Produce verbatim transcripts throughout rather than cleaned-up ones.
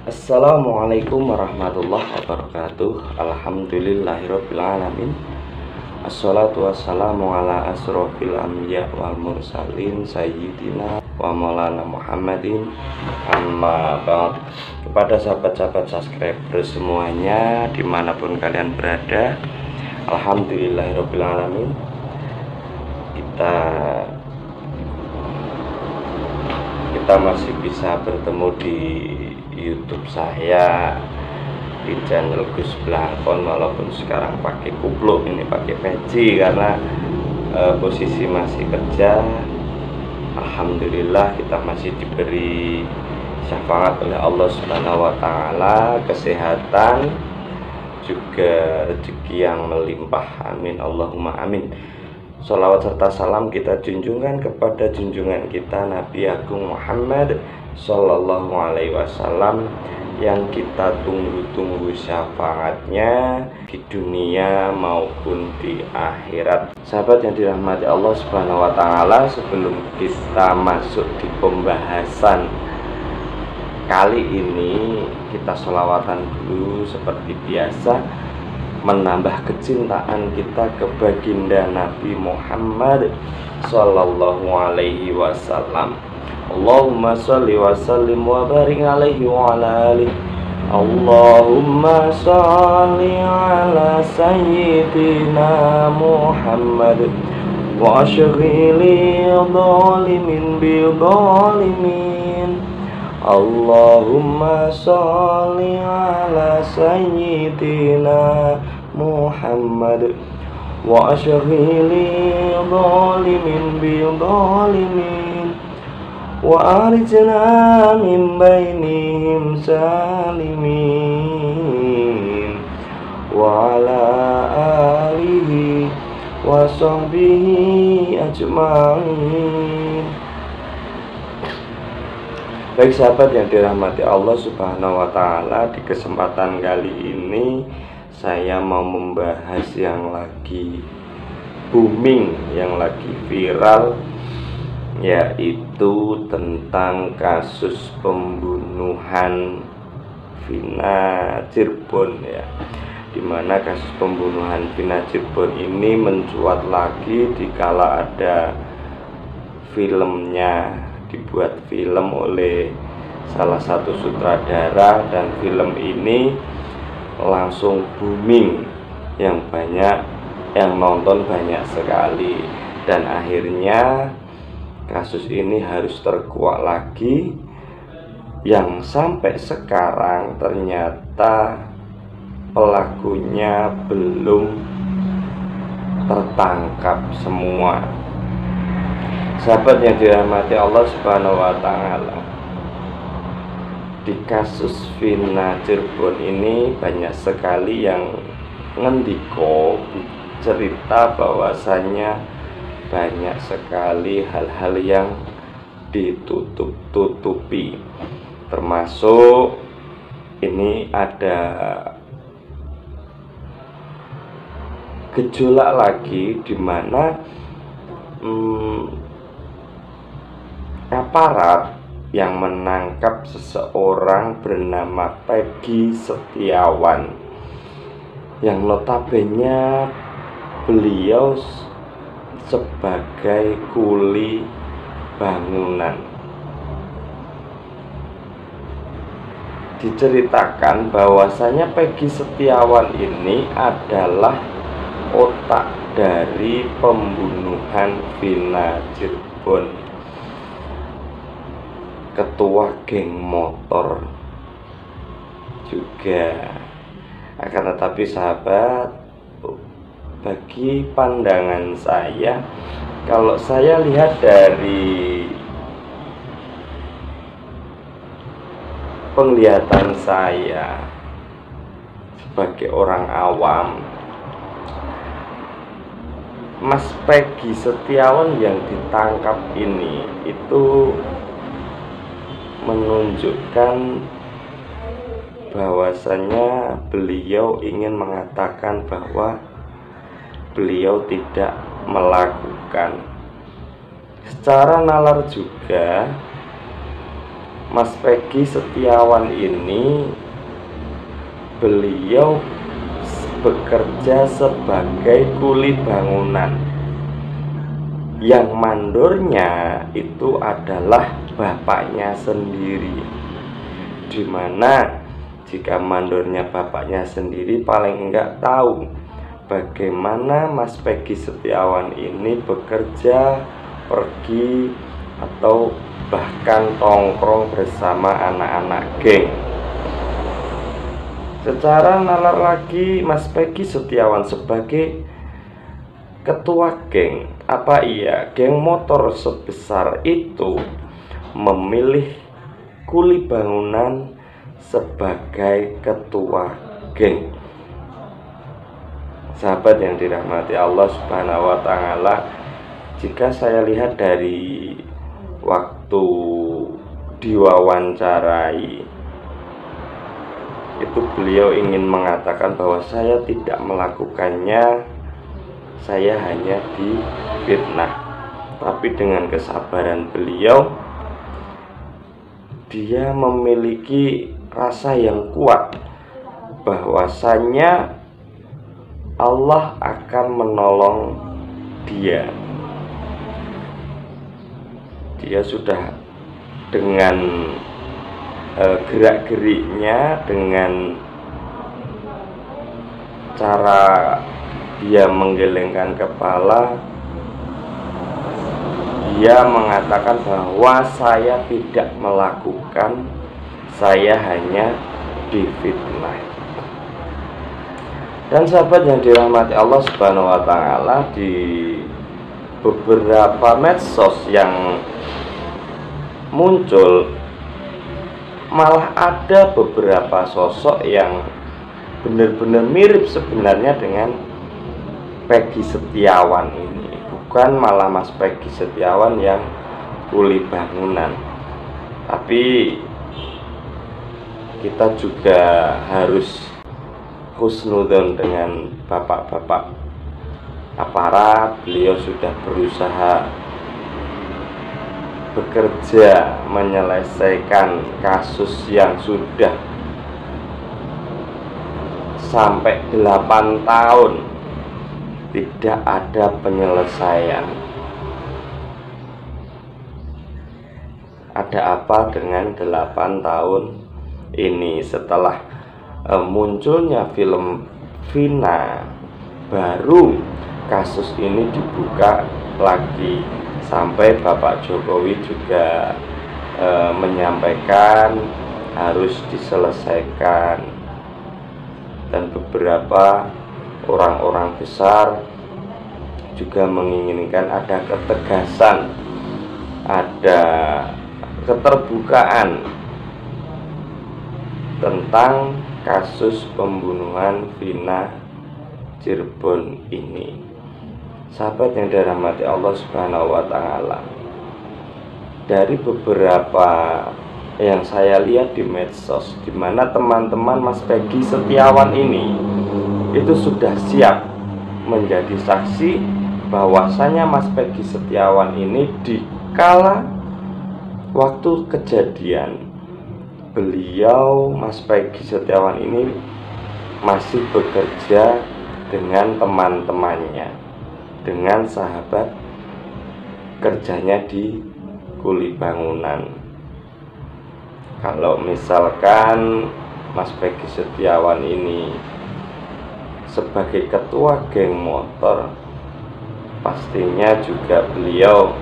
Assalamualaikum warahmatullahi wabarakatuh. Alhamdulillahirabbil alamin. Assalatu wassalamu ala asrofil anbiya wal mursalin sayyidina wa maulana Muhammadin. Amma ba'd. Kepada sahabat-sahabat subscriber semuanya dimanapun kalian berada, alhamdulillahirabbil alamin, kita kita masih bisa bertemu di YouTube saya, di channel Gus Blangkon, walaupun sekarang pakai kupluk, ini pakai peci karena e, posisi masih kerja. Alhamdulillah kita masih diberi syafaat oleh Allah Subhanahu wa taala, kesehatan juga rezeki yang melimpah. Amin Allahumma amin. Sholawat serta salam kita junjungan kepada junjungan kita Nabi Agung Muhammad Sallallahu Alaihi Wasallam, yang kita tunggu-tunggu syafaatnya di dunia maupun di akhirat. Sahabat yang dirahmati Allah Subhanahu wa taala, sebelum kita masuk di pembahasan kali ini, kita sholawatan dulu seperti biasa, menambah kecintaan kita ke baginda Nabi Muhammad Sallallahu Alaihi Wasallam. Allahumma sholli wa sallim wa barik alaihi wa ala alihi. Allahumma sholli ala sayyidina Muhammad wa ashghili dhalimin bi dhalimin. Allahumma sholli ala sayyidina Muhammad wa ashghili dhalimin bi dhalimin wa arijna min bainihim salimin wa ala alihi wa sahbihi ajma'in. Baik sahabat yang dirahmati Allah Subhanahu wa taala, di kesempatan kali ini saya mau membahas yang lagi booming, yang lagi viral, yaitu tentang kasus pembunuhan Vina Cirebon, ya, dimana kasus pembunuhan Vina Cirebon ini mencuat lagi dikala ada filmnya, dibuat film oleh salah satu sutradara, dan film ini langsung booming, yang banyak yang nonton banyak sekali, dan akhirnya kasus ini harus terkuak lagi, yang sampai sekarang ternyata pelakunya belum tertangkap semua. Sahabat yang dirahmati Allah Subhanahu wa taala, di kasus Vina Cirebon ini banyak sekali yang ngendiko cerita bahwasanya banyak sekali hal-hal yang ditutup-tutupi, termasuk ini ada gejolak lagi di mana hmm, aparat yang menangkap seseorang bernama Peggy Setiawan, yang notabene beliau sebagai kuli bangunan. Diceritakan bahwasanya Peggy Setiawan ini adalah otak dari pembunuhan Vina Cirebon, ketua geng motor juga. Akan tetapi sahabat, bagi pandangan saya, kalau saya lihat dari penglihatan saya sebagai orang awam, Mas Peggy Setiawan yang ditangkap ini itu menunjukkan bahwasanya beliau ingin mengatakan bahwa beliau tidak melakukan. Secara nalar juga Mas Peggy Setiawan ini beliau bekerja sebagai kuli bangunan. Yang mandornya itu adalah bapaknya sendiri, dimana jika mandornya bapaknya sendiri paling enggak tahu bagaimana Mas Peggy Setiawan ini bekerja, pergi, atau bahkan tongkrong bersama anak-anak geng. Secara nalar lagi, Mas Peggy Setiawan sebagai ketua geng, apa iya geng motor sebesar itu memilih kuli bangunan sebagai ketua geng? Sahabat yang dirahmati Allah Subhanahu wa Ta'ala, jika saya lihat dari waktu diwawancarai itu, beliau ingin mengatakan bahwa saya tidak melakukannya, saya hanya difitnah. Tapi dengan kesabaran beliau, dia memiliki rasa yang kuat bahwasanya Allah akan menolong dia. Dia sudah dengan e, gerak-geriknya, dengan cara dia menggelengkan kepala, dia mengatakan bahwa saya tidak melakukan, saya hanya difitnah. Dan sahabat yang dirahmati Allah Subhanahu wa Ta'ala, di beberapa medsos yang muncul malah ada beberapa sosok yang benar-benar mirip sebenarnya dengan Peggy Setiawan ini. Bukan malah Mas Peggy Setiawan yang kuli bangunan, tapi kita juga harus husnudzon dengan bapak-bapak aparat. Beliau sudah berusaha bekerja menyelesaikan kasus yang sudah sampai delapan tahun tidak ada penyelesaian. Ada apa dengan delapan tahun ini? Setelah e, munculnya film Vina, baru kasus ini dibuka lagi, sampai Bapak Jokowi juga e, menyampaikan harus diselesaikan, dan beberapa orang-orang besar juga menginginkan ada ketegasan, ada keterbukaan tentang kasus pembunuhan Vina Cirebon ini. Sahabat yang dirahmati Allah Subhanahu wa Ta'ala, dari beberapa yang saya lihat di medsos, di mana teman-teman Mas Peggy Setiawan ini itu sudah siap menjadi saksi bahwasanya Mas Peggy Setiawan ini di kala waktu kejadian, beliau Mas Peggy Setiawan ini masih bekerja dengan teman-temannya, dengan sahabat kerjanya di kuli bangunan. Kalau misalkan Mas Peggy Setiawan ini sebagai ketua geng motor, pastinya juga beliau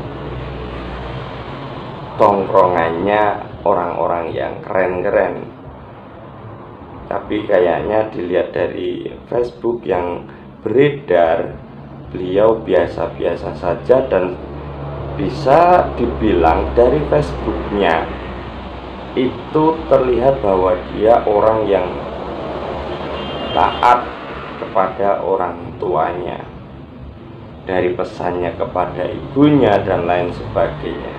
tongkrongannya orang-orang yang keren-keren. Tapi kayaknya dilihat dari Facebook yang beredar, beliau biasa-biasa saja, dan bisa dibilang dari Facebooknya itu terlihat bahwa dia orang yang taat kepada orang tuanya, dari pesannya kepada ibunya dan lain sebagainya.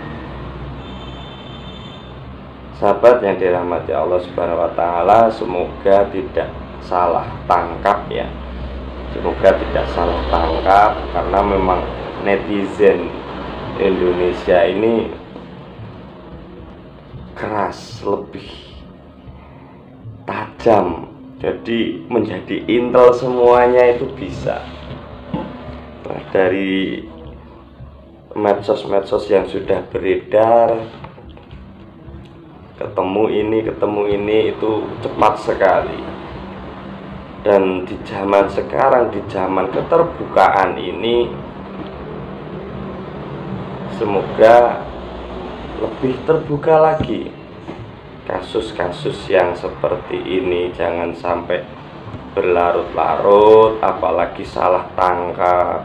Sahabat yang dirahmati Allah Subhanahu wa Ta'ala, semoga tidak salah tangkap ya, semoga tidak salah tangkap, karena memang netizen Indonesia ini keras, lebih tajam, jadi menjadi intel semuanya itu bisa. Nah, dari medsos-medsos yang sudah beredar, ketemu ini ketemu ini itu cepat sekali. Dan di zaman sekarang, di zaman keterbukaan ini, semoga lebih terbuka lagi. Kasus-kasus yang seperti ini jangan sampai berlarut-larut, apalagi salah tangkap.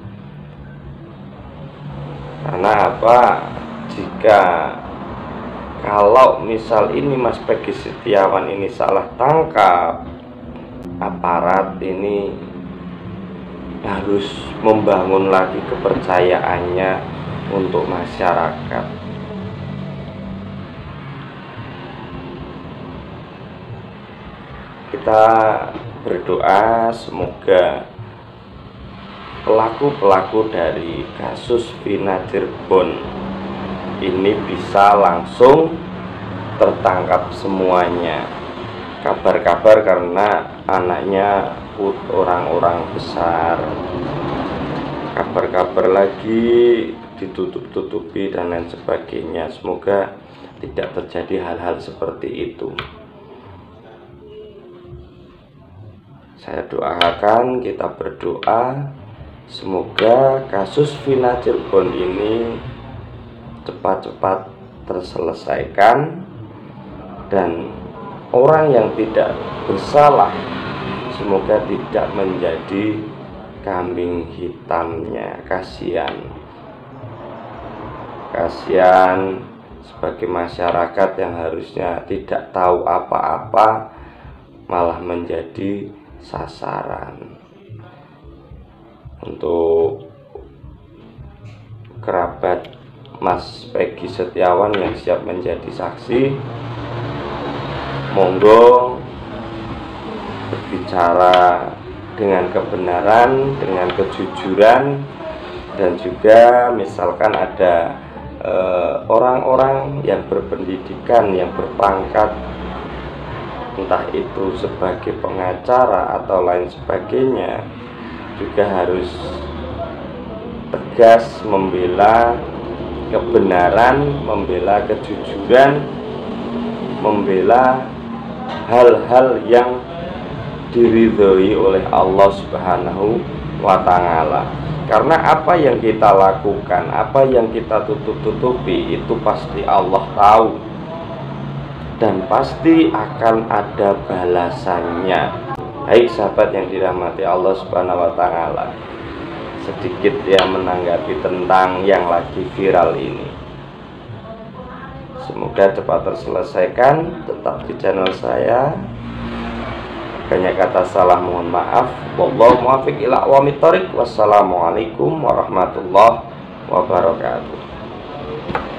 Karena apa? Jika kalau misal ini Mas Peggy Setiawan ini salah tangkap, aparat ini harus membangun lagi kepercayaannya untuk masyarakat. Kita berdoa semoga pelaku-pelaku dari kasus Vina Cirebon ini bisa langsung tertangkap semuanya. Kabar-kabar karena anaknya orang-orang besar, kabar-kabar lagi ditutup-tutupi dan lain sebagainya. Semoga tidak terjadi hal-hal seperti itu. Saya doakan, kita berdoa semoga kasus Vina Cirebon ini cepat-cepat terselesaikan dan orang yang tidak bersalah semoga tidak menjadi kambing hitamnya. Kasihan, kasihan sebagai masyarakat yang harusnya tidak tahu apa-apa malah menjadi sasaran. Untuk kerabat Mas Peggy Setiawan yang siap menjadi saksi, monggo berbicara dengan kebenaran, dengan kejujuran, dan juga misalkan ada orang-orang eh, yang berpendidikan, yang berpangkat, entah itu sebagai pengacara atau lain sebagainya, juga harus tegas membela kebenaran, membela kejujuran, membela hal-hal yang diridhoi oleh Allah Subhanahu wa Ta'ala. Karena apa yang kita lakukan, apa yang kita tutup-tutupi, itu pasti Allah tahu dan pasti akan ada balasannya. Baik sahabat yang dirahmati Allah Subhanahu wa Ta'ala, sedikit ya menanggapi tentang yang lagi viral ini. Semoga cepat terselesaikan. Tetap di channel saya. Banyak kata salah mohon maaf. Wallahu muwaffiq ila aqwamit thoriq. Wassalamualaikum warahmatullahi wabarakatuh.